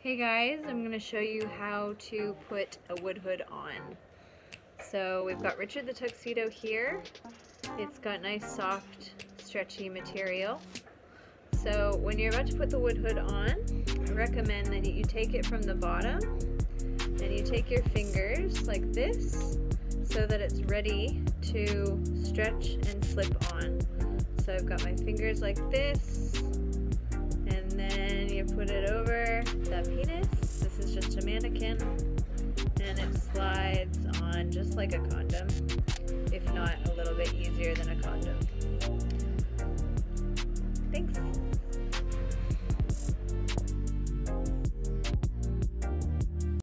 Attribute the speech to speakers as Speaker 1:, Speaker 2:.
Speaker 1: Hey guys, I'm going to show you how to put a wood hood on. So we've got Richard the Tuxedo here. It's got nice soft stretchy material. So when you're about to put the wood hood on, I recommend that you take it from the bottom and you take your fingers like this so that it's ready to stretch and slip on. So I've got my fingers like this, and then you put it over the penis. This is just a mannequin, and it slides on just like a condom, if not a little bit easier than a condom.